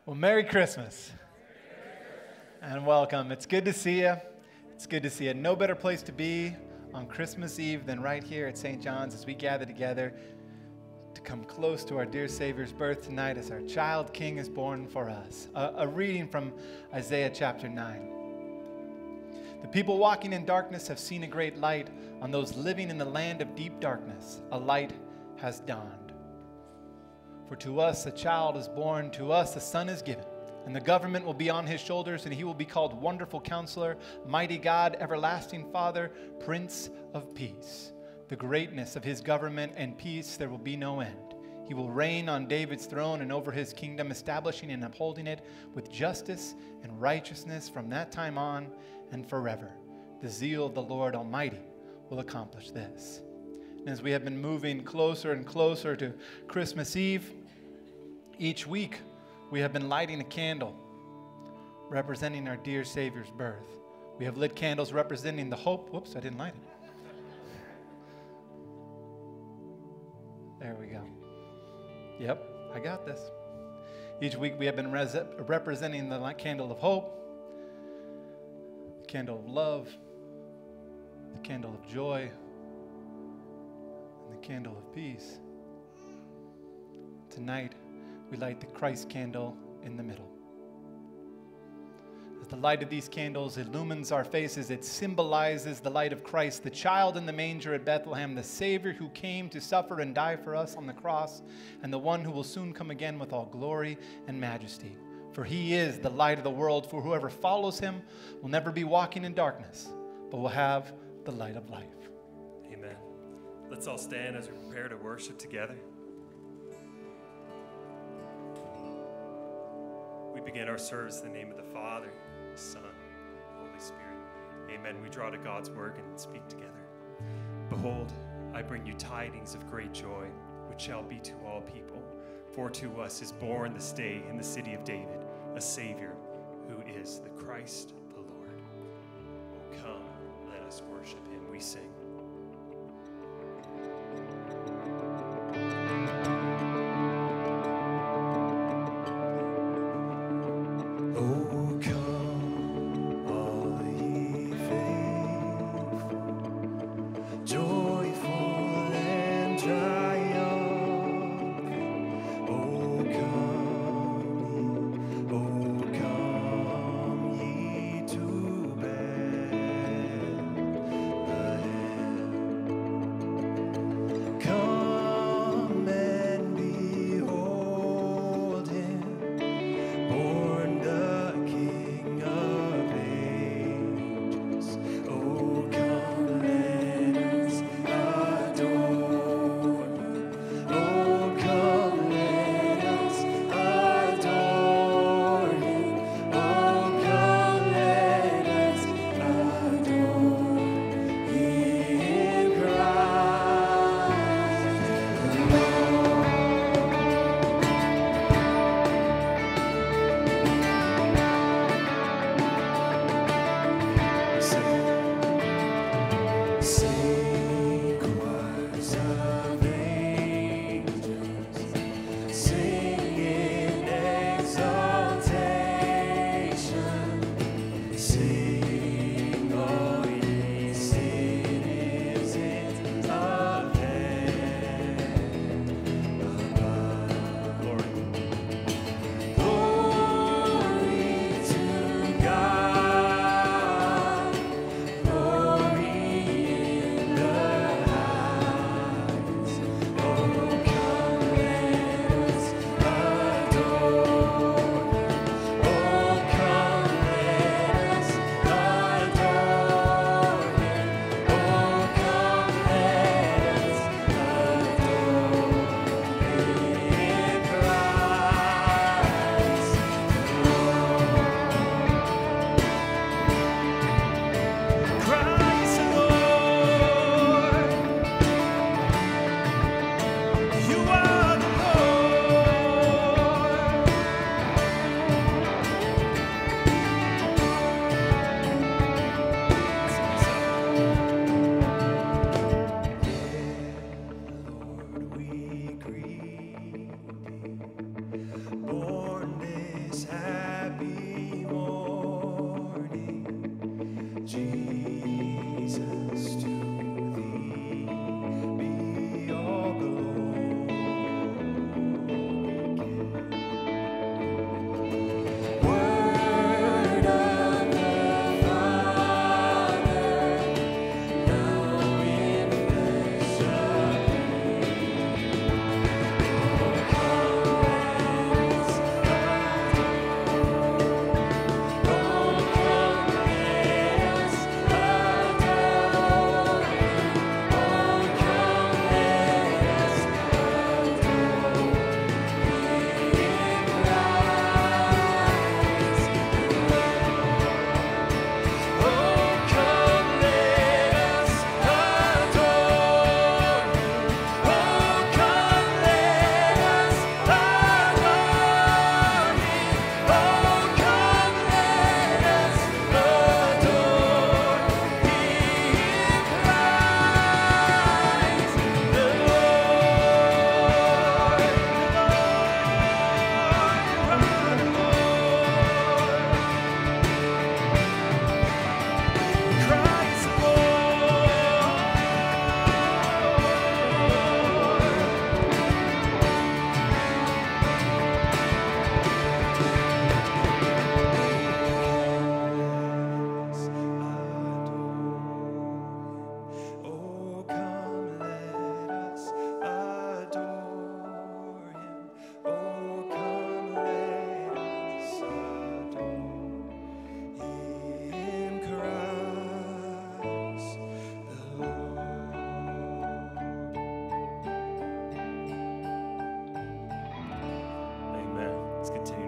Well, Merry Christmas and welcome. It's good to see you. It's good to see you. No better place to be on Christmas Eve than right here at St. John's as we gather together to come close to our dear Savior's birth tonight as our child King is born for us. A reading from Isaiah chapter 9. The people walking in darkness have seen a great light. On those living in the land of deep darkness, a light has dawned. For to us a child is born, to us a son is given, and the government will be on his shoulders, and he will be called Wonderful Counselor, Mighty God, Everlasting Father, Prince of Peace. The greatness of his government and peace there will be no end. He will reign on David's throne and over his kingdom, establishing and upholding it with justice and righteousness from that time on and forever. The zeal of the Lord Almighty will accomplish this. And as we have been moving closer and closer to Christmas Eve, each week we have been lighting a candle representing our dear Savior's birth. We have lit candles representing the hope. Whoops, I didn't light it. There we go. Yep, I got this. Each week we have been representing the candle of hope, the candle of love, the candle of joy, and the candle of peace. Tonight, we light the Christ candle in the middle. As the light of these candles illumines our faces, it symbolizes the light of Christ, the child in the manger at Bethlehem, the Savior who came to suffer and die for us on the cross, and the one who will soon come again with all glory and majesty. For he is the light of the world, for whoever follows him will never be walking in darkness, but will have the light of life. Amen. Let's all stand as we prepare to worship together. We begin our service in the name of the Father, the Son, the Holy Spirit. Amen. We draw to God's word and speak together. Behold, I bring you tidings of great joy, which shall be to all people. For to us is born this day in the city of David a Savior, who is the Christ the Lord. Oh, come, let us worship him. We sing.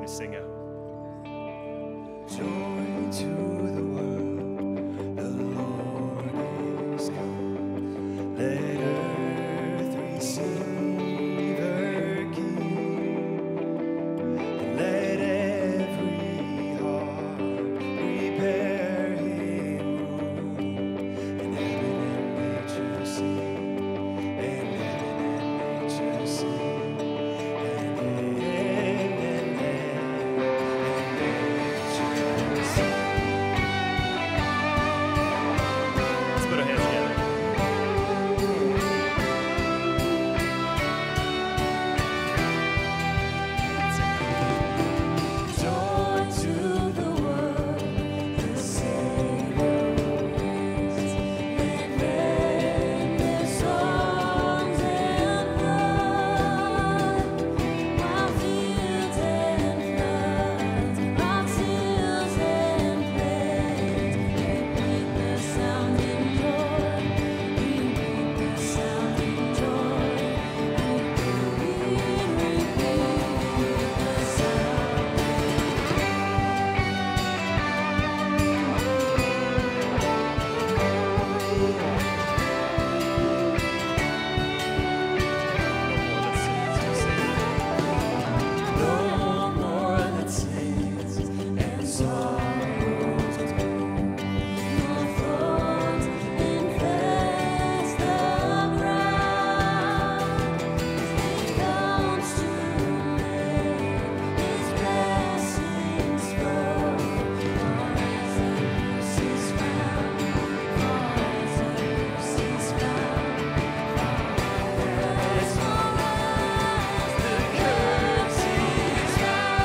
to sing out. Joy to the world, the Lord is come. Let earth receive her King, and let every heart prepare Him room, and heaven and nature sing, and heaven and nature sing, and nature sing. Let's put our hands together. Joy to the world, the Savior is. Let men their songs and love, while fields and floods, rocks, hills and plains, repeat the sounding joy, repeat the sounding joy, repeat the sound. No more that sins and sorrows do, nor thorns infest the ground. He comes to make His blessings flow, for as the mercies found, for as the mercies found, as far as the curse is found.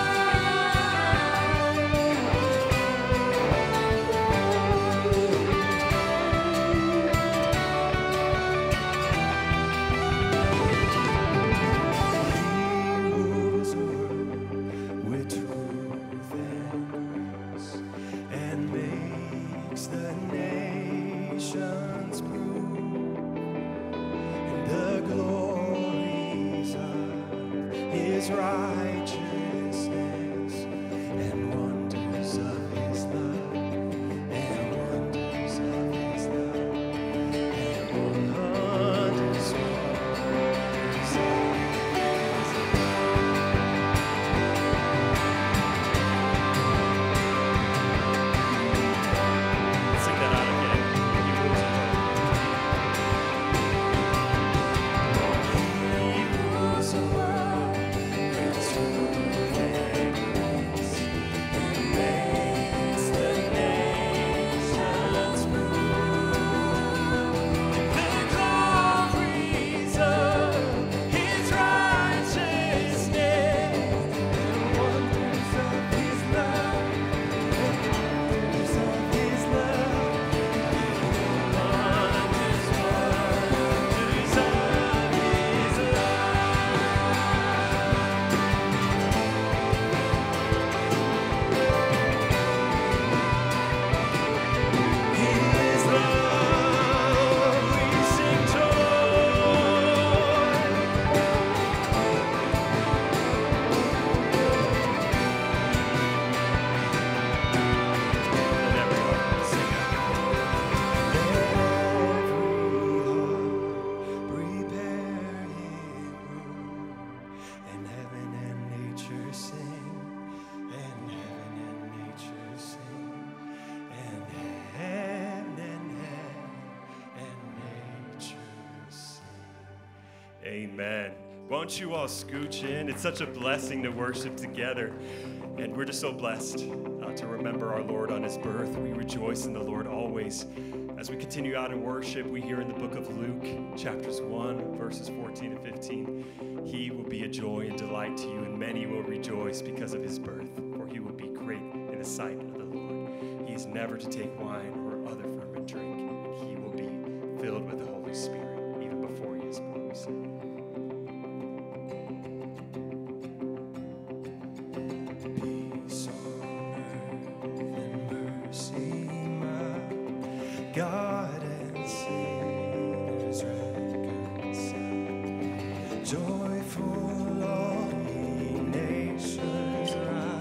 He rules the world with truth and grace, and makes the nations prove in the glories of His righteousness, and wonders of His love, and wonders of His love, and wonders of His love. Sing that out again. He rules the world. He rules the world with truth and grace, and makes the nations prove the glories of His righteousness, and wonders of His love, and wonders of His love, wonders of His love. His love we sing joy. And everyone sing out. Prepare Him room, and heaven and nature sing, and heaven and nature sing, and heaven and nature sing. Amen. Won't you all scooch in? It's such a blessing to worship together. And we're just so blessed to remember our Lord on His birth. We rejoice in the Lord always. As we continue out in worship, we hear in the book of Luke, chapters 1, verses 14 and 15, He will be a joy and delight to you, and many will rejoice because of His birth, for He will be great in the sight of the Lord. He is never to take wine or other ferment drink, and He will be filled with the Holy Spirit, even before He is born. We sing. Peace on earth and mercy mild, God and sinners reconciled. Joyful all ye nations rise.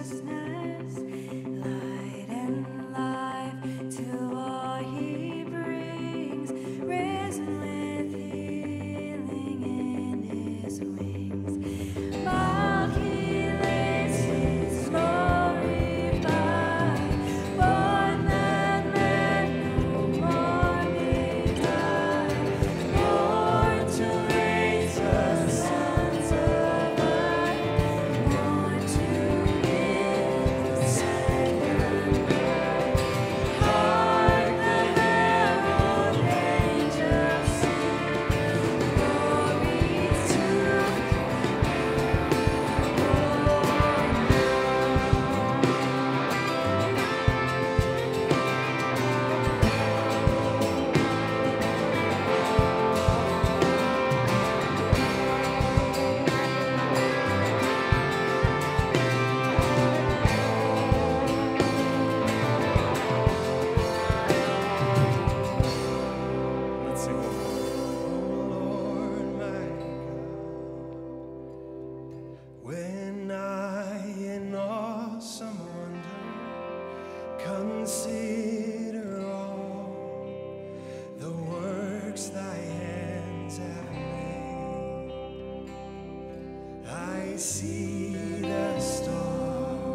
righteousness, light and life to all he brings, risen with healing in his wings. While he lives, his glory by, born that man no more may die, born to raise us sons of light, born to give the second birth. Hark the herald angels sing, glory to Let's sing one more. Lord my God, when I in awesome wonder consider all the works thy hands have made, I see the stars,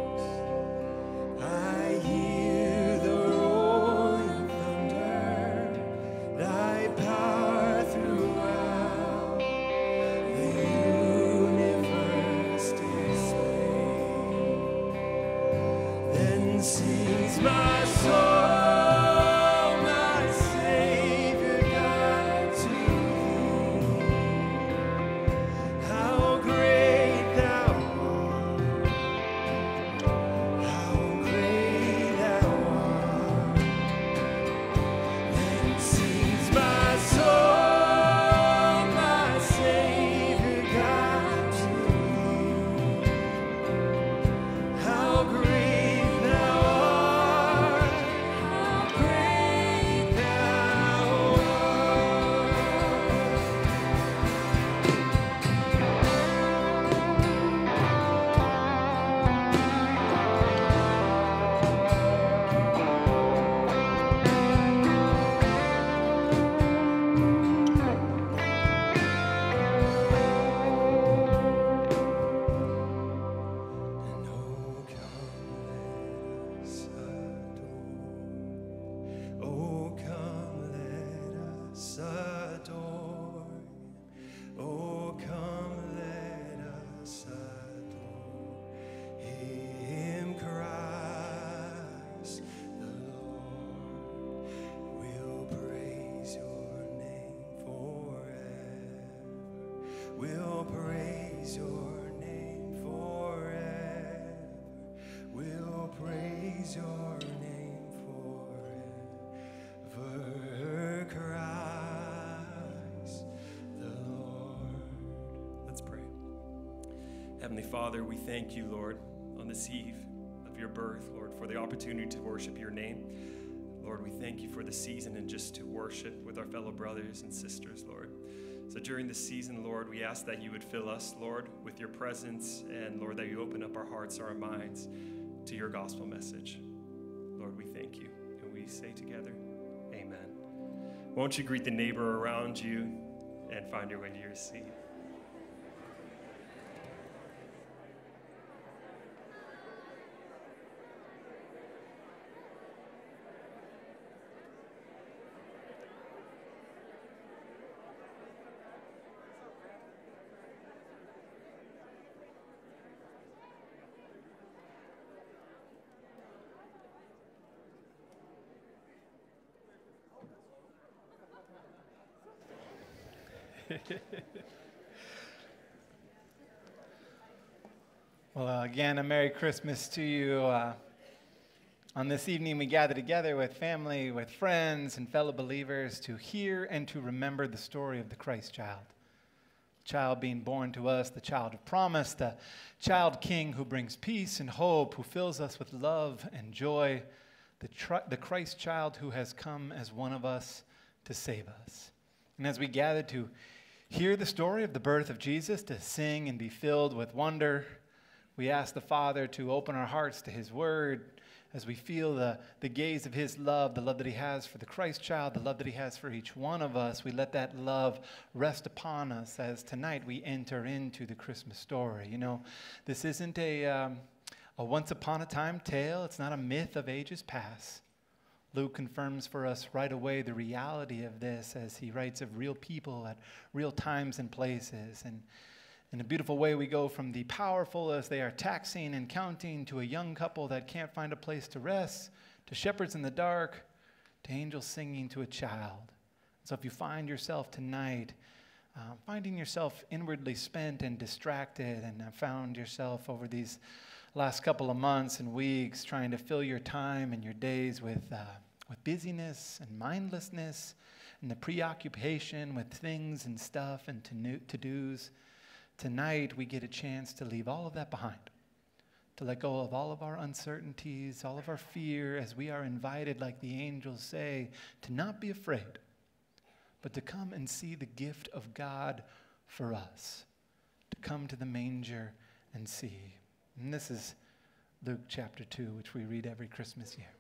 I hear the rolling thunder, thy power throughout the universe displayed. Then sings my soul, my Savior God, to thee. How great thou art, how great thou art. Then sings my soul, my Savior God, to thee. How great thou art, how great thou art. And oh, come let us adore. Oh, come let us adore. Oh, come let us adore Him, Christ the Lord. We'll praise your name forever. We'll praise your name forever. We'll praise your name forever. Christ the Lord. Let's pray. Heavenly Father, we thank you, Lord, on this eve of your birth, Lord, for the opportunity to worship your name. Lord, we thank you for the season and just to worship with our fellow brothers and sisters, Lord. So during this season, Lord, we ask that you would fill us, Lord, with your presence, and Lord, that you open up our hearts, our minds to your gospel message. Lord, we thank you, and we say together, amen. Won't you greet the neighbor around you and find your way to your seat? Well, again, a Merry Christmas to you. On this evening, we gather together with family, with friends, and fellow believers to hear and to remember the story of the Christ child. Child being born to us, the child of promise, the child king who brings peace and hope, who fills us with love and joy, the Christ child who has come as one of us to save us. And as we gather to hear the story of the birth of Jesus, to sing and be filled with wonder, We ask the Father to open our hearts to his word as we feel the gaze of his love, the love that he has for the Christ child, the love that he has for each one of us. We let that love rest upon us as tonight we enter into the Christmas story. You know, this isn't a once upon a time tale. It's not a myth of ages past. Luke confirms for us right away the reality of this as he writes of real people at real times and places. And in a beautiful way, we go from the powerful as they are taxing and counting to a young couple that can't find a place to rest, to shepherds in the dark, to angels singing to a child. So if you find yourself tonight finding yourself inwardly spent and distracted, and have found yourself over these last couple of months and weeks trying to fill your time and your days with busyness and mindlessness and the preoccupation with things and stuff and to-dos, tonight we get a chance to leave all of that behind, to let go of all of our uncertainties, all of our fear, as we are invited, like the angels say, to not be afraid, but to come and see the gift of God for us, to come to the manger and see. And this is Luke chapter 2, which we read every Christmas year.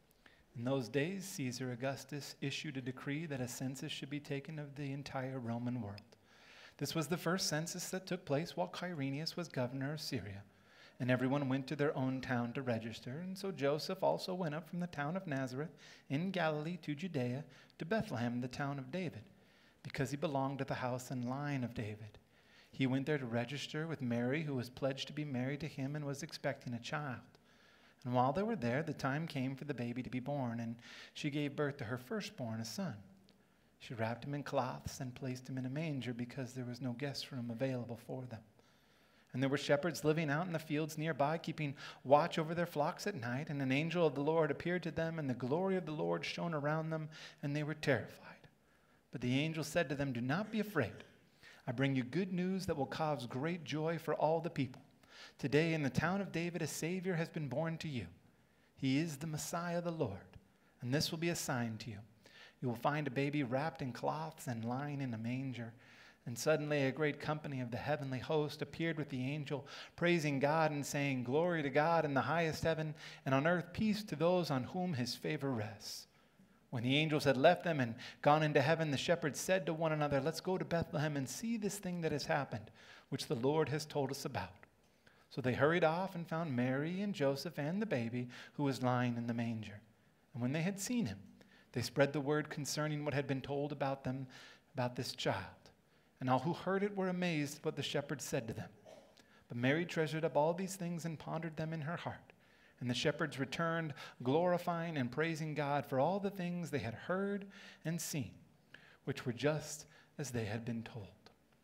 In those days, Caesar Augustus issued a decree that a census should be taken of the entire Roman world. This was the first census that took place while Quirinius was governor of Syria, and everyone went to their own town to register. And so Joseph also went up from the town of Nazareth in Galilee to Judea, to Bethlehem, the town of David, because he belonged to the house and line of David. He went there to register with Mary, who was pledged to be married to him and was expecting a child. And while they were there, the time came for the baby to be born, and she gave birth to her firstborn, a son. She wrapped him in cloths and placed him in a manger because there was no guest room available for them. And there were shepherds living out in the fields nearby, keeping watch over their flocks at night. And an angel of the Lord appeared to them, and the glory of the Lord shone around them, and they were terrified. But the angel said to them, "Do not be afraid. I bring you good news that will cause great joy for all the people. Today in the town of David a Savior has been born to you. He is the Messiah, the Lord. And this will be a sign to you. You will find a baby wrapped in cloths and lying in a manger." And suddenly a great company of the heavenly host appeared with the angel, praising God and saying, "Glory to God in the highest heaven, and on earth peace to those on whom his favor rests." When the angels had left them and gone into heaven, the shepherds said to one another, "Let's go to Bethlehem and see this thing that has happened, which the Lord has told us about." So they hurried off and found Mary and Joseph and the baby who was lying in the manger. And when they had seen him, they spread the word concerning what had been told about them, about this child. And all who heard it were amazed at what the shepherds said to them. But Mary treasured up all these things and pondered them in her heart. And the shepherds returned, glorifying and praising God for all the things they had heard and seen, which were just as they had been told.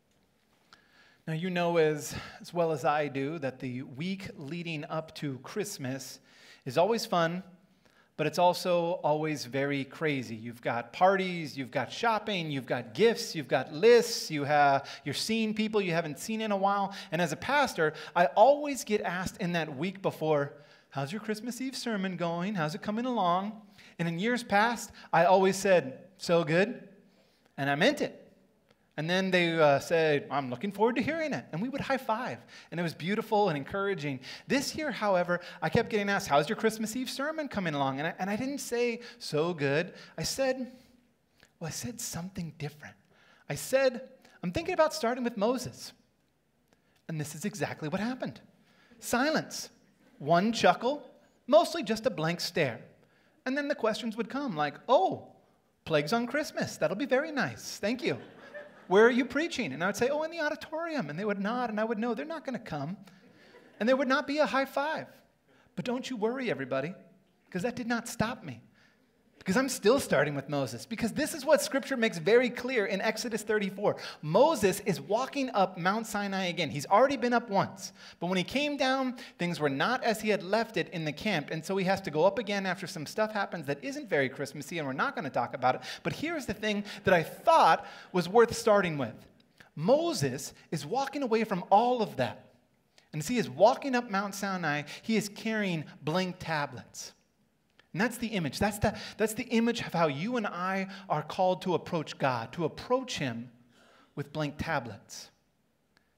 Now, you know as well as I do that the week leading up to Christmas is always fun, but it's also always very crazy. You've got parties, you've got shopping, you've got gifts, you've got lists, you're seeing people you haven't seen in a while. And as a pastor, I always get asked in that week before, "How's your Christmas Eve sermon going? How's it coming along?" And in years past, I always said, "So good," and I meant it. And then they said, "I'm looking forward to hearing it." And we would high five. And it was beautiful and encouraging. This year, however, I kept getting asked, "How's your Christmas Eve sermon coming along?" And I didn't say, "So good." I said something different. I said, "I'm thinking about starting with Moses." And this is exactly what happened. Silence. One chuckle, mostly just a blank stare. And then the questions would come like, "Oh, plagues on Christmas. That'll be very nice. Thank you. Where are you preaching?" And I would say, "Oh, in the auditorium." And they would nod, and I would know they're not going to come. And there would not be a high five. But don't you worry, everybody, because that did not stop me. Because I'm still starting with Moses. Because this is what Scripture makes very clear in Exodus 34. Moses is walking up Mount Sinai again. He's already been up once. But when he came down, things were not as he had left it in the camp. And so he has to go up again after some stuff happens that isn't very Christmassy, and we're not going to talk about it. But here's the thing that I thought was worth starting with. Moses is walking away from all of that. And as he is walking up Mount Sinai, he is carrying blank tablets. And that's the image. That's the image of how you and I are called to approach God, to approach him with blank tablets.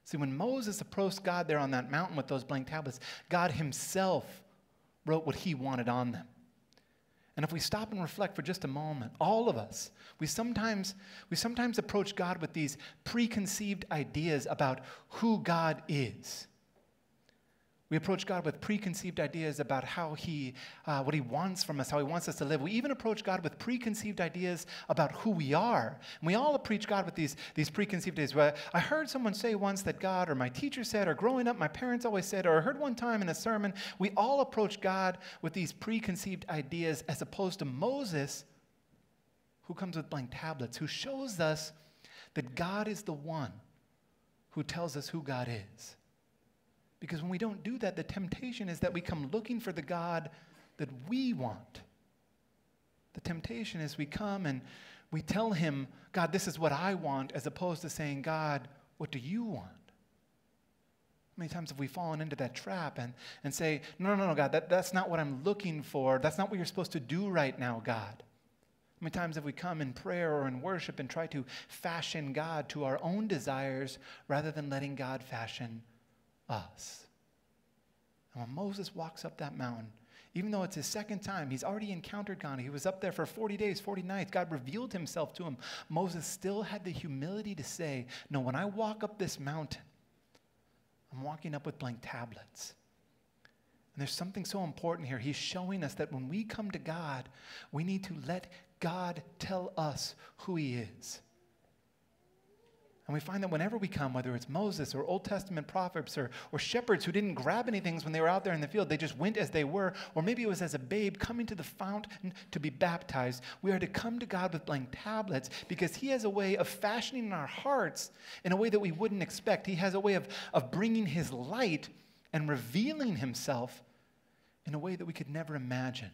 See, when Moses approached God there on that mountain with those blank tablets, God himself wrote what he wanted on them. And if we stop and reflect for just a moment, all of us, we sometimes approach God with these preconceived ideas about who God is. We approach God with preconceived ideas about how what he wants from us, how he wants us to live. We even approach God with preconceived ideas about who we are. And we all approach God with these preconceived ideas. Well, I heard someone say once that God, or my teacher said, or growing up, my parents always said, or I heard one time in a sermon. We all approach God with these preconceived ideas as opposed to Moses, who comes with blank tablets, who shows us that God is the one who tells us who God is. Because when we don't do that, the temptation is that we come looking for the God that we want. The temptation is we come and we tell him, God, this is what I want, as opposed to saying, God, what do you want? How many times have we fallen into that trap and say, no, God, that's not what I'm looking for. That's not what you're supposed to do right now, God. How many times have we come in prayer or in worship and try to fashion God to our own desires rather than letting God fashion us? And when Moses walks up that mountain, even though it's his second time, he's already encountered God. He was up there for 40 days, 40 nights. God revealed himself to him. Moses still had the humility to say, no, when I walk up this mountain, I'm walking up with blank tablets. And there's something so important here. He's showing us that when we come to God, we need to let God tell us who he is. And we find that whenever we come, whether it's Moses or Old Testament prophets or shepherds who didn't grab anything when they were out there in the field, they just went as they were, or maybe it was as a babe coming to the fountain to be baptized, we are to come to God with blank tablets because he has a way of fashioning in our hearts in a way that we wouldn't expect. He has a way of bringing his light and revealing himself in a way that we could never imagine.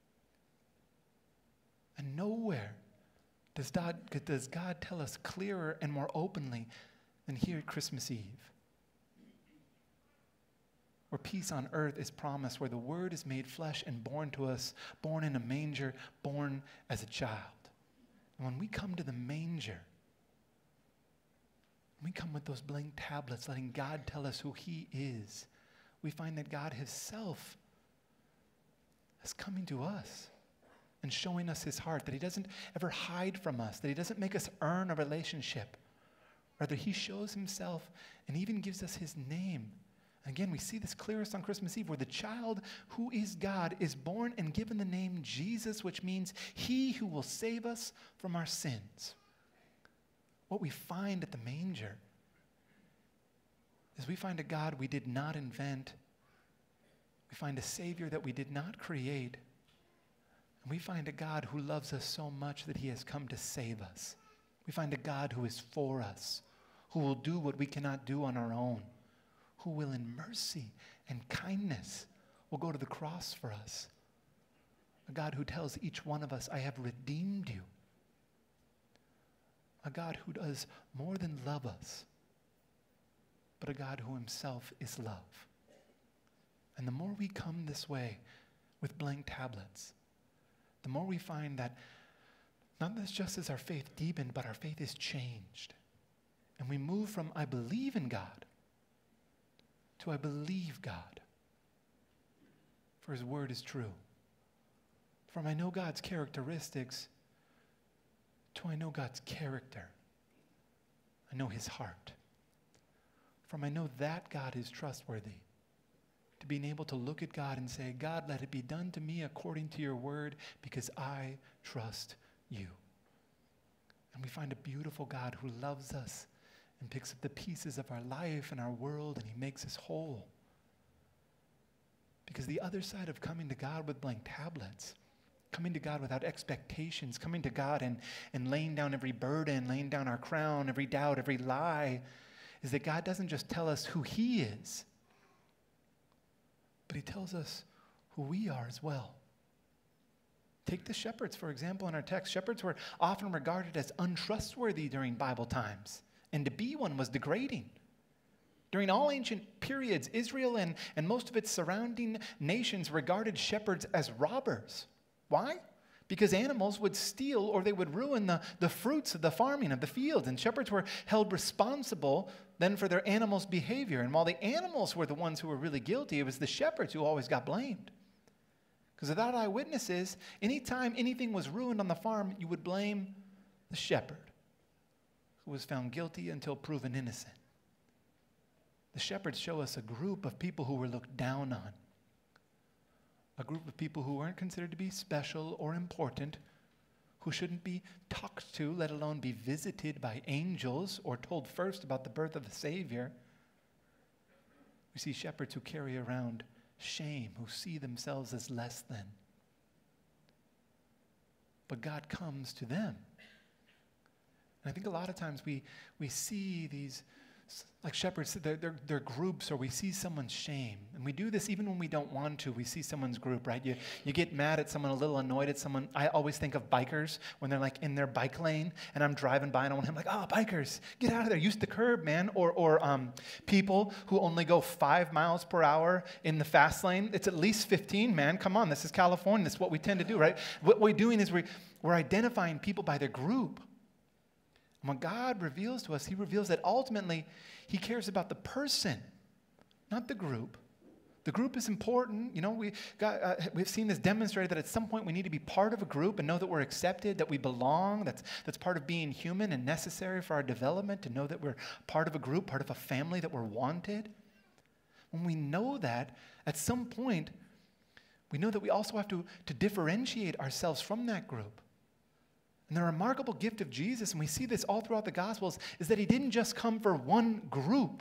And nowhere does God tell us clearer and more openly than here at Christmas Eve, where peace on earth is promised, where the Word is made flesh and born to us, born in a manger, born as a child. And when we come to the manger, we come with those blank tablets, letting God tell us who he is, we find that God himself is coming to us and showing us his heart, that he doesn't ever hide from us, that he doesn't make us earn a relationship. Rather, he shows himself and even gives us his name. And again, we see this clearest on Christmas Eve, where the child who is God is born and given the name Jesus, which means he who will save us from our sins. What we find at the manger is we find a God we did not invent. We find a Savior that we did not create. We find a God who loves us so much that he has come to save us. We find a God who is for us, who will do what we cannot do on our own, who will in mercy and kindness will go to the cross for us. A God who tells each one of us, I have redeemed you. A God who does more than love us, but a God who himself is love. And the more we come this way with blank tablets, the more we find that not just is our faith deepened, but our faith is changed. And we move from I believe in God to I believe God, for his word is true. From I know God's characteristics to I know God's character. I know his heart. From I know that God is trustworthy, to being able to look at God and say, God, let it be done to me according to your word, because I trust you. And we find a beautiful God who loves us and picks up the pieces of our life and our world, and he makes us whole. Because the other side of coming to God with blank tablets, coming to God without expectations, coming to God and laying down every burden, laying down our crown, every doubt, every lie, is that God doesn't just tell us who he is, but he tells us who we are as well. Take the shepherds, for example, in our text. Shepherds were often regarded as untrustworthy during Bible times, and to be one was degrading. During all ancient periods, Israel and most of its surrounding nations regarded shepherds as robbers. Why? because animals would steal or they would ruin the fruits of the farming of the fields. And shepherds were held responsible then for their animals' behavior. And while the animals were the ones who were really guilty, it was the shepherds who always got blamed. Because without eyewitnesses, anytime anything was ruined on the farm, you would blame the shepherd, who was found guilty until proven innocent. The shepherds show us a group of people who were looked down on. A group of people who weren't considered to be special or important, who shouldn't be talked to, let alone be visited by angels or told first about the birth of the Savior. We see shepherds who carry around shame, who see themselves as less than. But God comes to them. And I think a lot of times we see these, like shepherds, they're groups, or we see someone's shame. And we do this even when we don't want to. We see someone's group, right? You get mad at someone, a little annoyed at someone. I always think of bikers when they're like in their bike lane and I'm driving by and I'm like, oh, bikers, get out of there. Use the curb, man. Or people who only go 5 miles per hour in the fast lane. It's at least 15, man. Come on, this is California. This is what we tend to do, right? What we're doing is we're identifying people by their group. And when God reveals to us, he reveals that ultimately he cares about the person, not the group. The group is important. You know, we've seen this demonstrated that at some point we need to be part of a group and know that we're accepted, that we belong. That's part of being human and necessary for our development, to know that we're part of a group, part of a family, that we're wanted. When we know that, at some point, we know that we also have to differentiate ourselves from that group. And the remarkable gift of Jesus, and we see this all throughout the Gospels, is that he didn't just come for one group,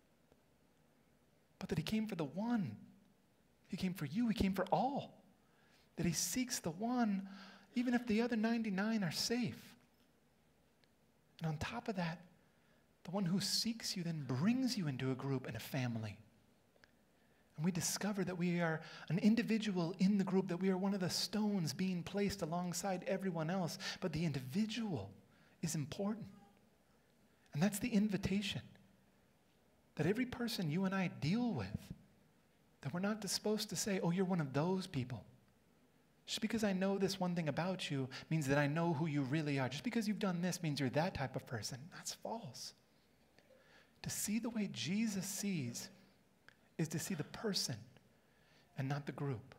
but that he came for the one. He came for you. He came for all. That he seeks the one, even if the other 99 are safe. And on top of that, the one who seeks you then brings you into a group and a family. And we discover that we are an individual in the group, that we are one of the stones being placed alongside everyone else. But the individual is important. And that's the invitation. That every person you and I deal with, that we're not supposed to say, oh, you're one of those people. Just because I know this one thing about you means that I know who you really are. Just because you've done this means you're that type of person. That's false. To see the way Jesus sees is to see the person and not the group.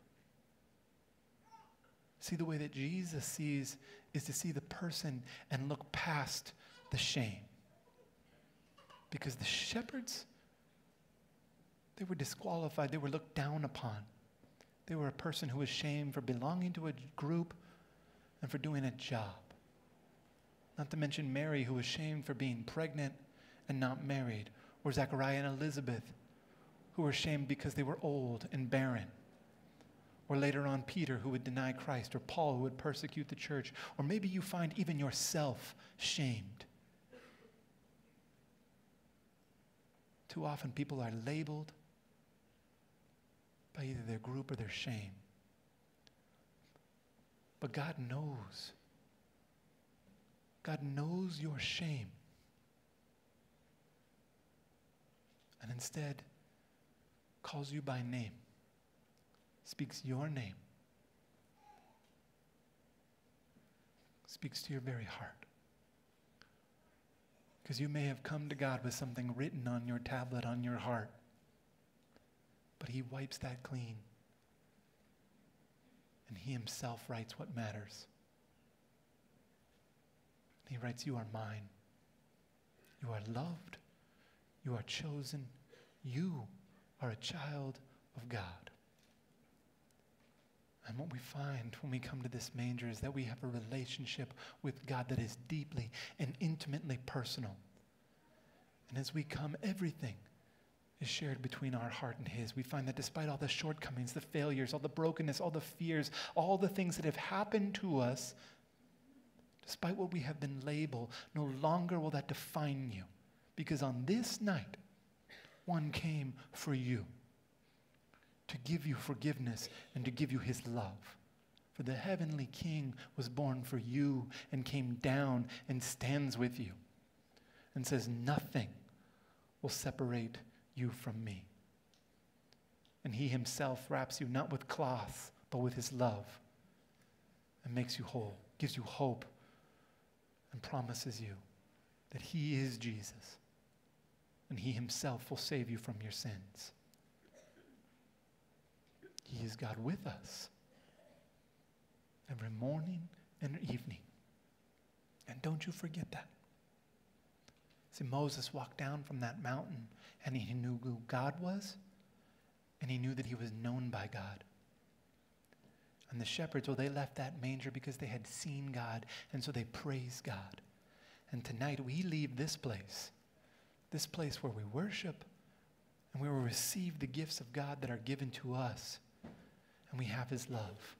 See the way that Jesus sees is to see the person and look past the shame. Because the shepherds, they were disqualified. They were looked down upon. They were a person who was shamed for belonging to a group and for doing a job. Not to mention Mary, who was shamed for being pregnant and not married. Or Zechariah and Elizabeth, who were shamed because they were old and barren. Or later on, Peter, who would deny Christ. Or Paul, who would persecute the church. Or maybe you find even yourself shamed. Too often people are labeled by either their group or their shame. But God knows. God knows your shame. And instead calls you by name, speaks your name, speaks to your very heart. Because you may have come to God with something written on your tablet, on your heart, but he wipes that clean. And he himself writes what matters. He writes, you are mine. You are loved. You are chosen. You are a child of God. And what we find when we come to this manger is that we have a relationship with God that is deeply and intimately personal. And as we come, everything is shared between our heart and his. We find that despite all the shortcomings, the failures, all the brokenness, all the fears, all the things that have happened to us, despite what we have been labeled, no longer will that define you. Because on this night, one came for you, to give you forgiveness and to give you his love. For the heavenly King was born for you and came down and stands with you and says, nothing will separate you from me. And he himself wraps you not with cloth, but with his love, and makes you whole, gives you hope, and promises you that he is Jesus, and he himself will save you from your sins. He is God with us every morning and evening. And don't you forget that. See, Moses walked down from that mountain, and he knew who God was, and he knew that he was known by God. And the shepherds, well, they left that manger because they had seen God, and so they praised God. And tonight we leave this place where we worship, and we will receive the gifts of God that are given to us, and we have his love.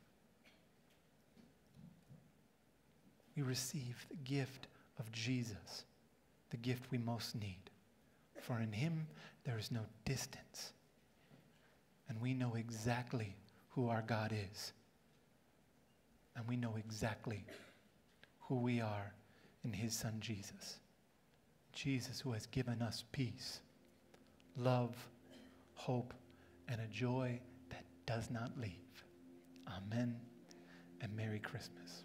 We receive the gift of Jesus, the gift we most need. For in him there is no distance, and we know exactly who our God is. And we know exactly who we are in his son Jesus. Jesus, who has given us peace, love, hope, and a joy that does not leave. Amen and Merry Christmas.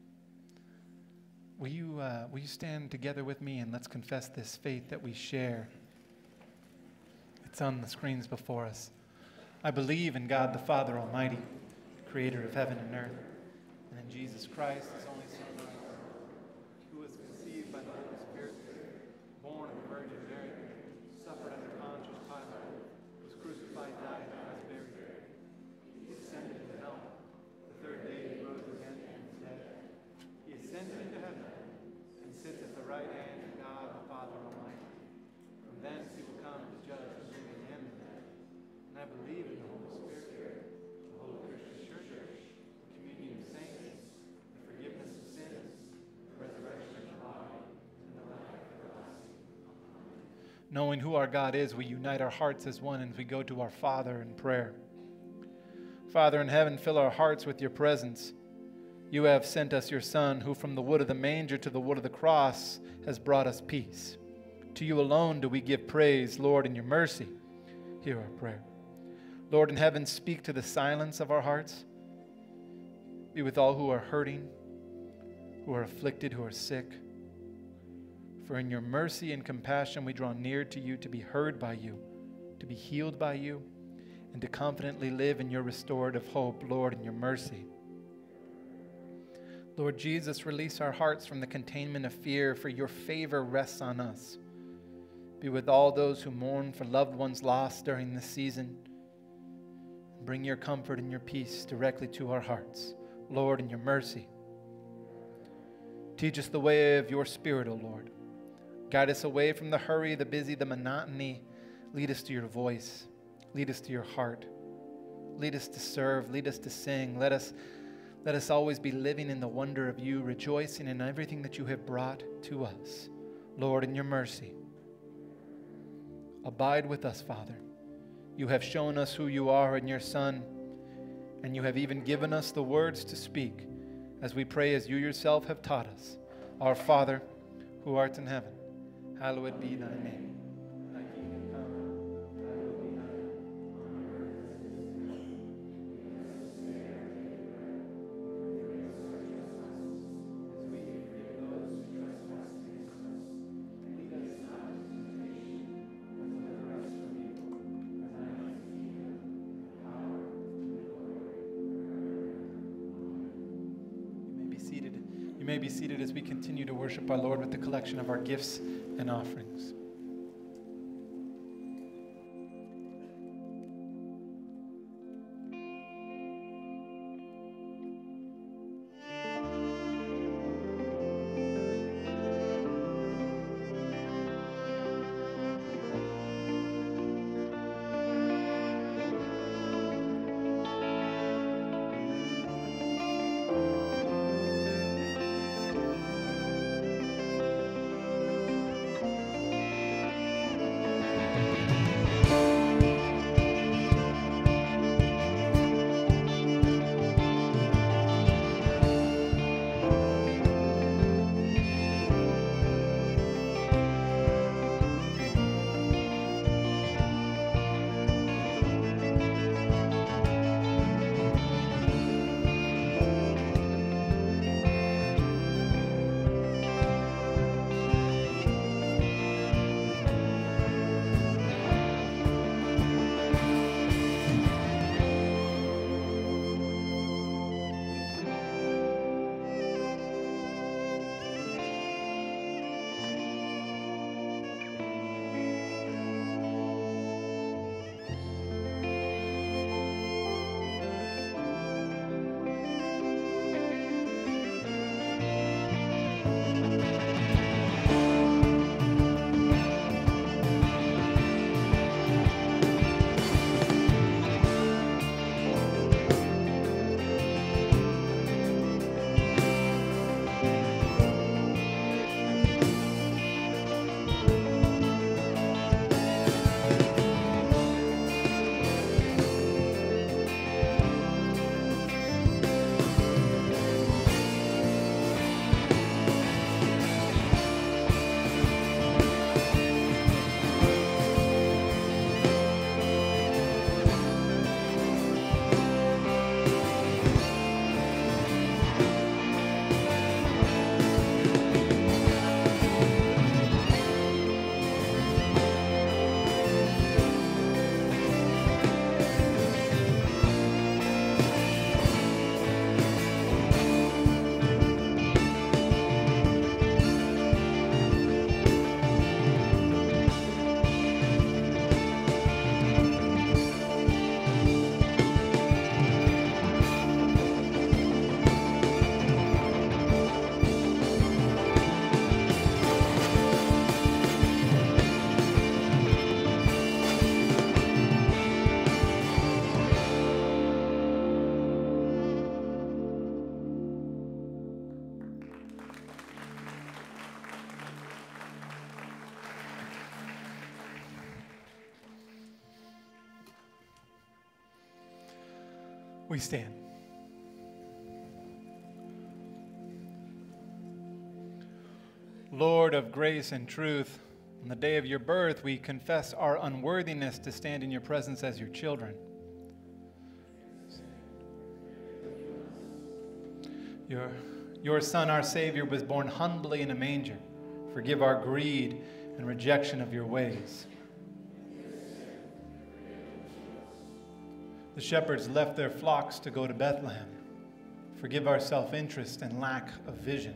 Will you stand together with me and let's confess this faith that we share? It's on the screens before us. I believe in God the Father Almighty, creator of heaven and earth, and in Jesus Christ, his only Son, who was conceived by the Holy Spirit, born of the Virgin Mary, suffered under Pontius Pilate, was crucified, died, and was buried. He descended into hell. The third day he rose again from the dead. He ascended into heaven and sits at the right hand of God the Father Almighty. From thence he will come to judge the living and the dead. And I believe in the Holy Spirit, the Holy Christian Church, the communion of saints, the forgiveness of sins, the resurrection of the body, and the life everlasting. Knowing who our God is, we unite our hearts as one as we go to our Father in prayer. Father in heaven, fill our hearts with your presence. You have sent us your Son, who from the wood of the manger to the wood of the cross has brought us peace. To you alone do we give praise, Lord, in your mercy. Hear our prayer. Lord in heaven, speak to the silence of our hearts. Be with all who are hurting, who are afflicted, who are sick. For in your mercy and compassion we draw near to you to be heard by you, to be healed by you, and to confidently live in your restorative hope, Lord, in your mercy. Lord Jesus, release our hearts from the containment of fear, for your favor rests on us. Be with all those who mourn for loved ones lost during this season. Bring your comfort and your peace directly to our hearts, Lord, in your mercy. Teach us the way of your Spirit, O Lord. Guide us away from the hurry, the busy, the monotony. Lead us to your voice. Lead us to your heart. Lead us to serve. Lead us to sing. Let us always be living in the wonder of you, rejoicing in everything that you have brought to us. Lord, in your mercy. Abide with us, Father. You have shown us who you are in your Son, and you have even given us the words to speak as we pray as you yourself have taught us. Our Father, who art in heaven, hallowed be thy name. Thy kingdom come, thy will be done on earth as it is in heaven. As we forgive those who trespass against us, lead us not into temptation, but deliver us from evil. For thine is the kingdom, the power, and the glory forever. You may be seated. You may be seated as we continue to worship our Lord with the collection of our gifts and offerings. We stand. Lord of grace and truth, on the day of your birth, we confess our unworthiness to stand in your presence as your children. Your Son, our Savior, was born humbly in a manger. Forgive our greed and rejection of your ways. The shepherds left their flocks to go to Bethlehem. Forgive our self-interest and lack of vision.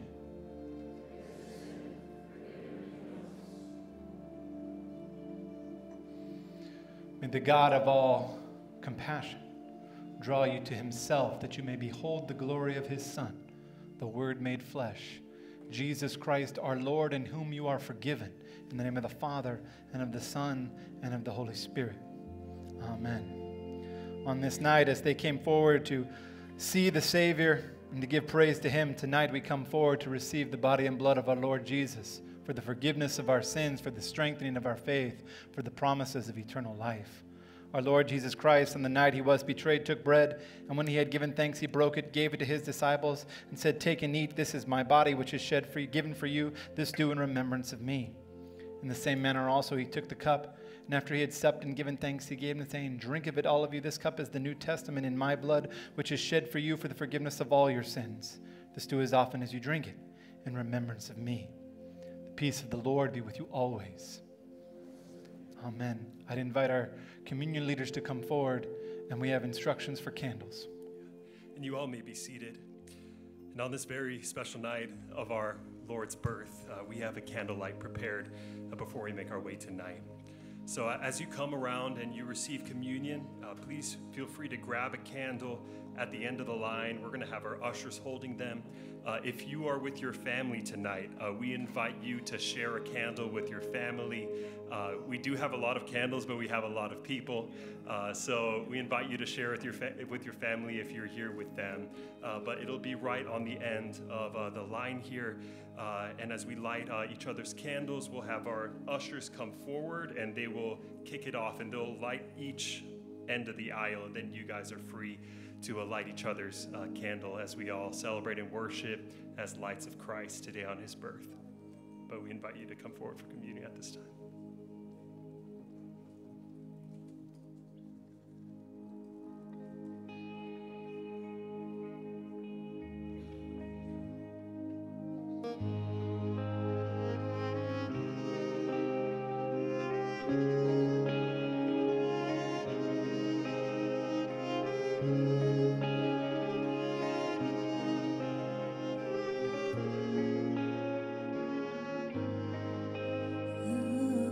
May the God of all compassion draw you to himself, that you may behold the glory of his Son, the Word made flesh, Jesus Christ our Lord, in whom you are forgiven. In the name of the Father, and of the Son, and of the Holy Spirit. Amen. On this night, as they came forward to see the Savior and to give praise to him, tonight we come forward to receive the body and blood of our Lord Jesus, for the forgiveness of our sins, for the strengthening of our faith, for the promises of eternal life. Our Lord Jesus Christ, on the night he was betrayed, took bread, and when he had given thanks, he broke it, gave it to his disciples, and said, "Take and eat. This is my body, which is shed for you, given for you. This do in remembrance of me." In the same manner also he took the cup, and after he had supped and given thanks, he gave them, saying, "Drink of it, all of you. This cup is the New Testament in my blood, which is shed for you for the forgiveness of all your sins. This do as often as you drink it, in remembrance of me." The peace of the Lord be with you always. Amen. I'd invite our communion leaders to come forward, and we have instructions for candles. And you all may be seated. And on this very special night of our Lord's birth, we have a candlelight prepared before we make our way tonight. So as you come around and you receive communion, please feel free to grab a candle at the end of the line. We're going to have our ushers holding them. If you are with your family tonight, we invite you to share a candle with your family. We do have a lot of candles, but we have a lot of people. So we invite you to share with your family if you're here with them. But it'll be right on the end of the line here. And as we light each other's candles, we'll have our ushers come forward, and they will kick it off, and they'll light each end of the aisle, and then you guys are free to light each other's candle as we all celebrate and worship as lights of Christ today on his birth. But we invite you to come forward for communion at this time. Ooh.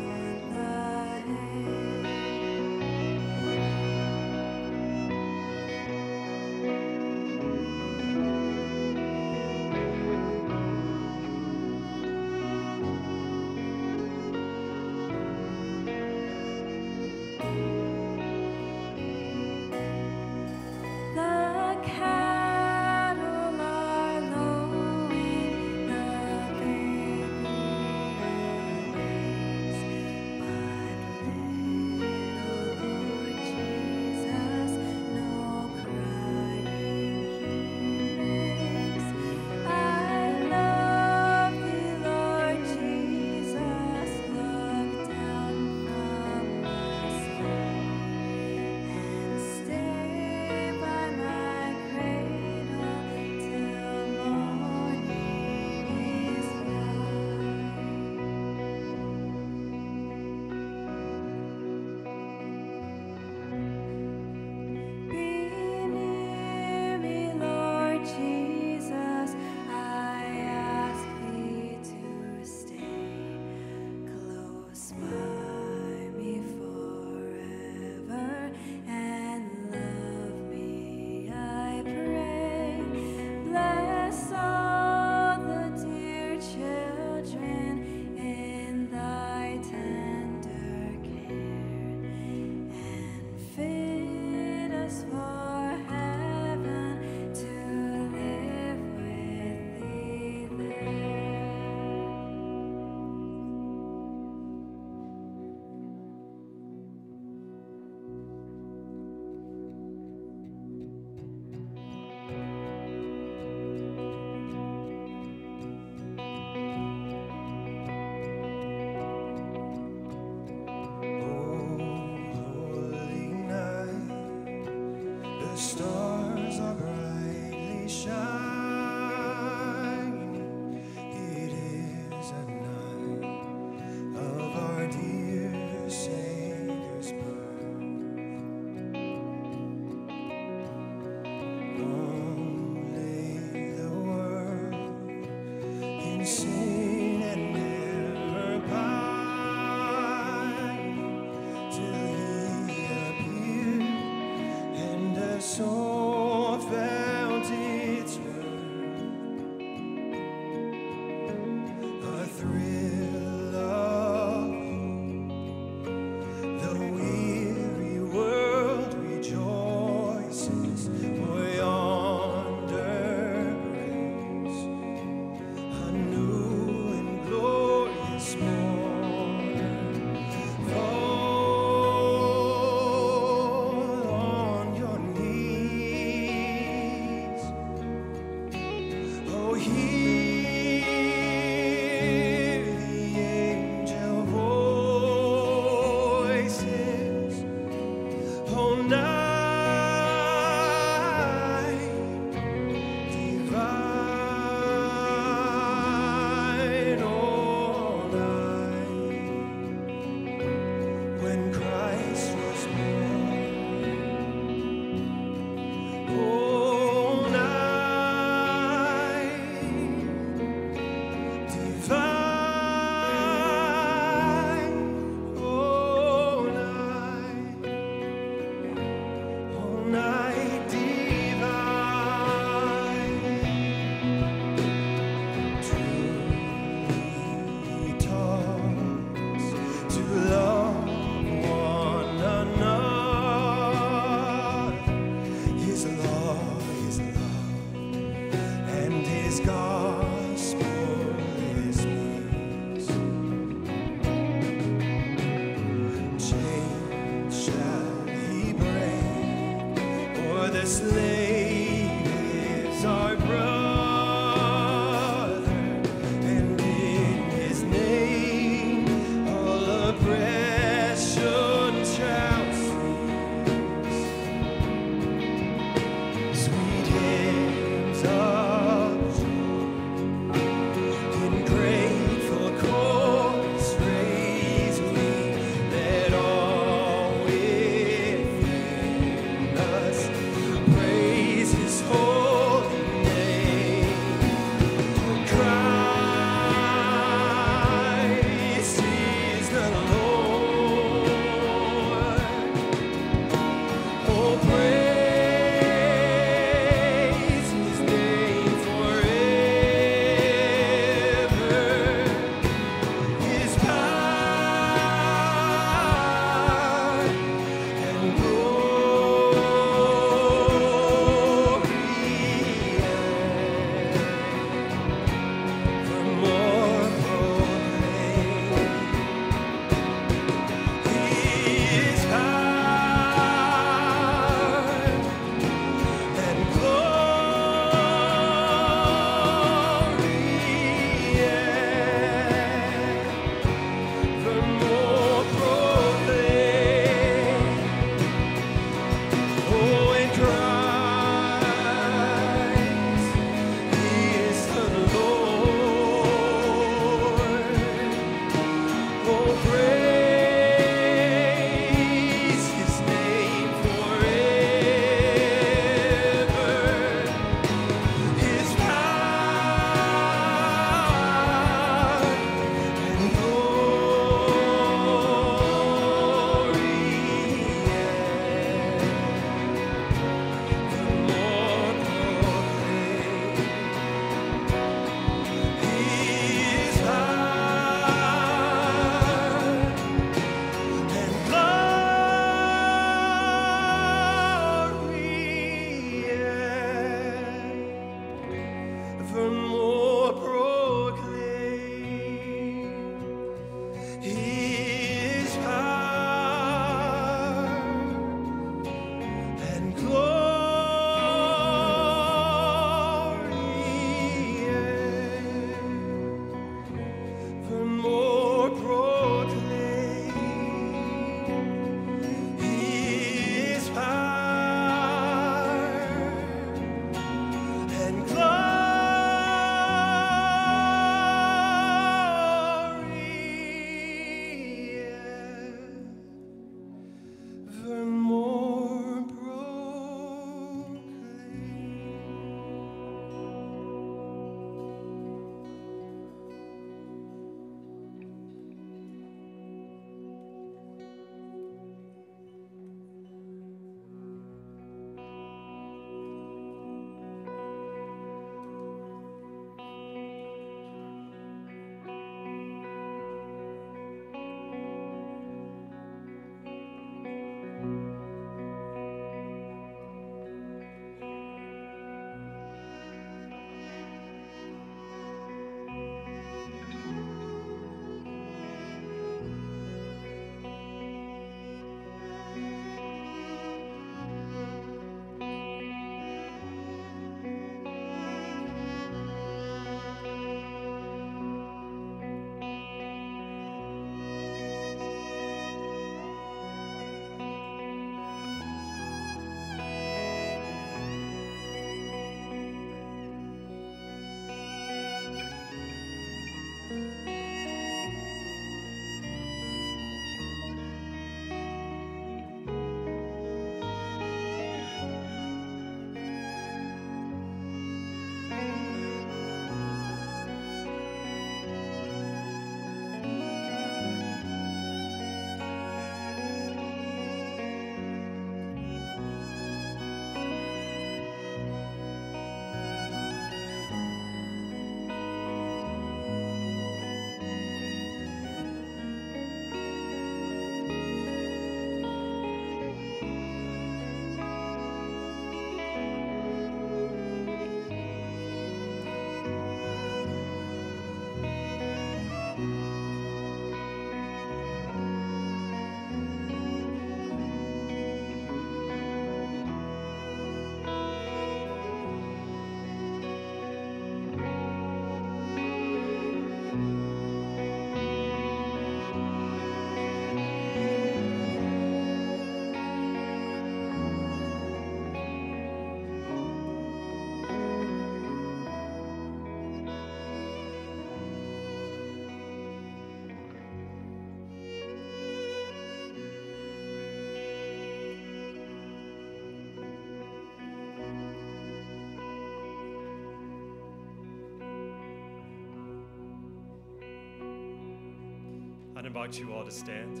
I'd invite you all to stand.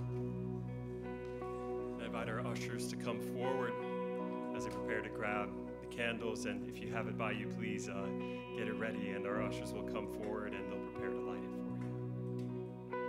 I invite our ushers to come forward as they prepare to grab the candles. And if you have it by you, please get it ready, and our ushers will come forward and they'll prepare to light it for you.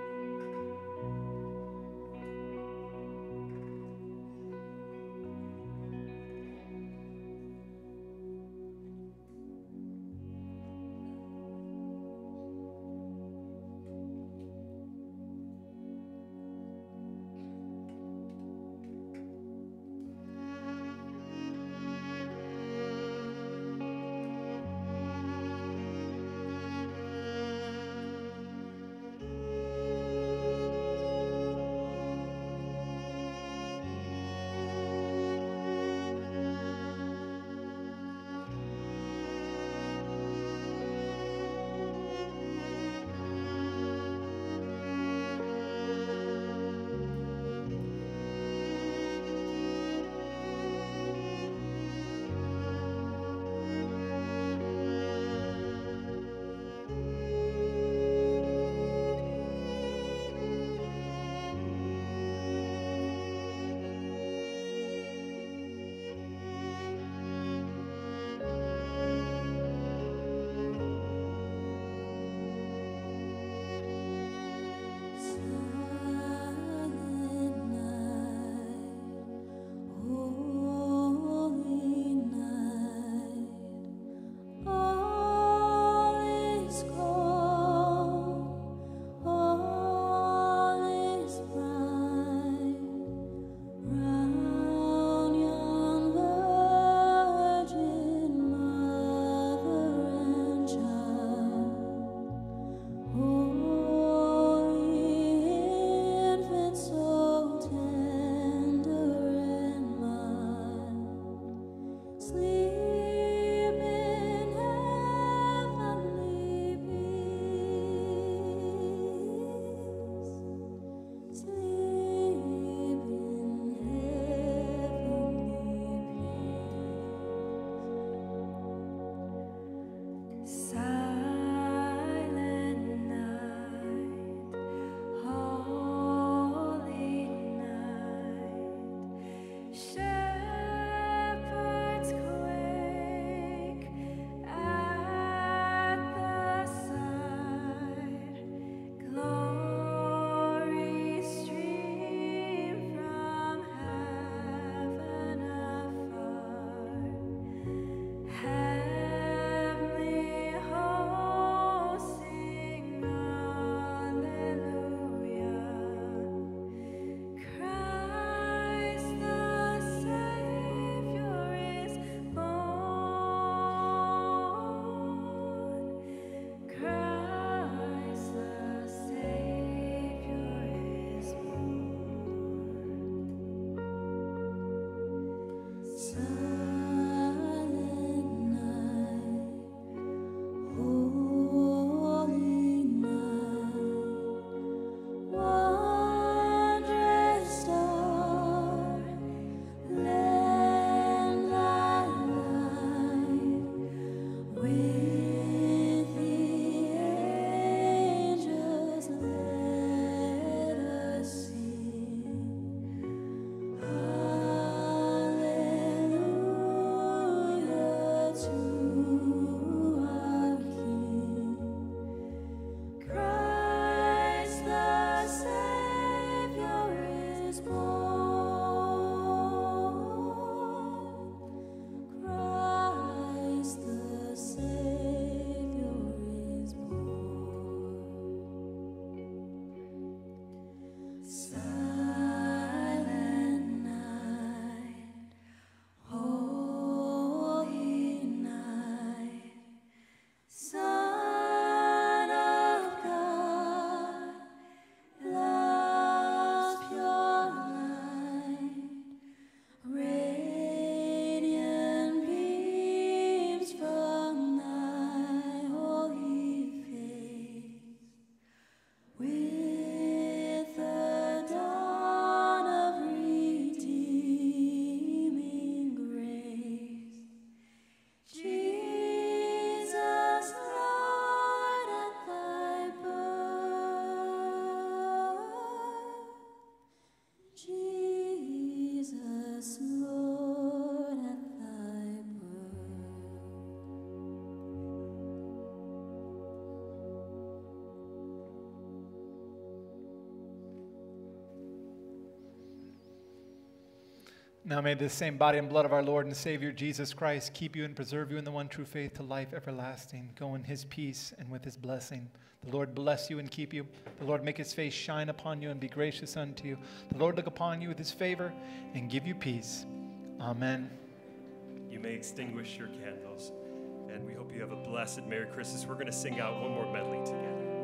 Now may this same body and blood of our Lord and Savior Jesus Christ keep you and preserve you in the one true faith to life everlasting. Go in his peace and with his blessing. The Lord bless you and keep you. The Lord make his face shine upon you and be gracious unto you. The Lord look upon you with his favor and give you peace. Amen. You may extinguish your candles, and we hope you have a blessed Merry Christmas. We're going to sing out one more medley together.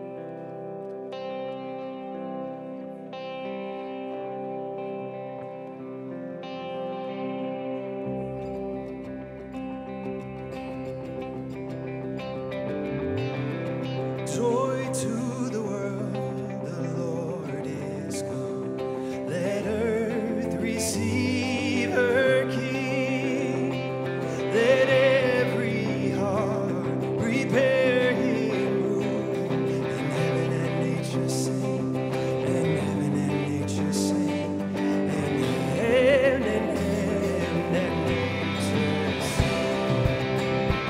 Joy to the world, the Lord is come. Let earth receive her King. Let every heart prepare him room. And heaven and nature sing, and heaven and nature sing, and heaven and nature sing.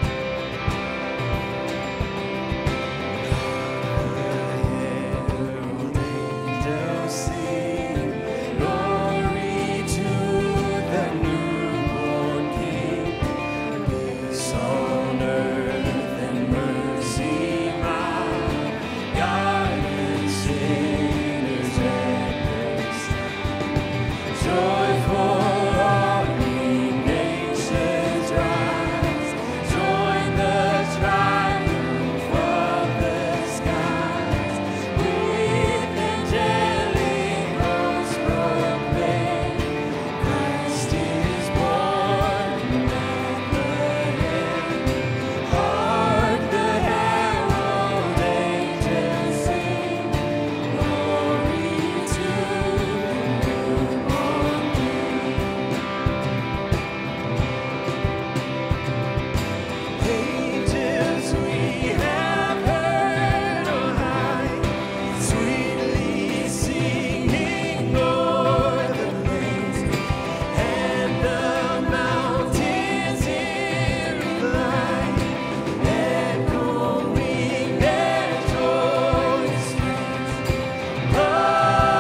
Herald angels sing, glory to the newborn King. Peace on earth and mercy mild, guiding sinners endless. Joyful all ye nations rise, join the triumph of the skies. With angelic hosts proclaim, Christ is born in Bethlehem. Hark the herald angels sing, glory to the newborn King. Angels we have heard on high, sweetly singing o'er the plains, and the mountains in reply, echoing their joyous strains.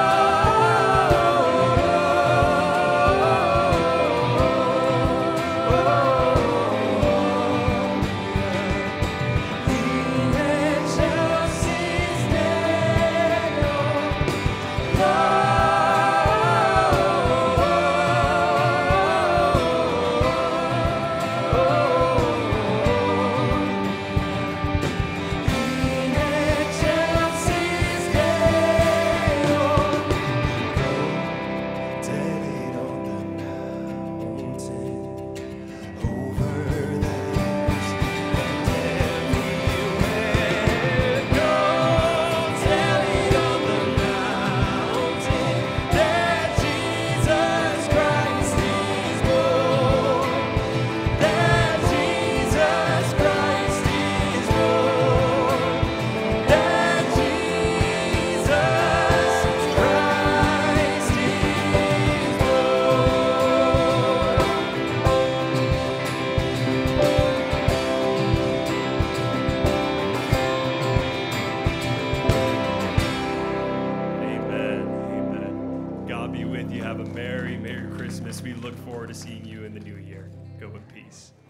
Amen. Amen. God be with you. Have a Merry Christmas. We look forward to seeing you in the new year. Go in peace.